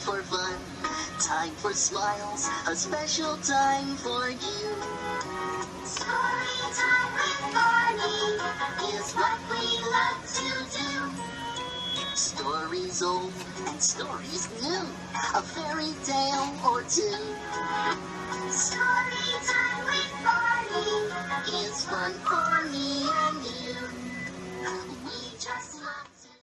for fun, time for smiles, a special time for you. Story time with Barney is what we love to do. Stories old and stories new, a fairy tale or two. Story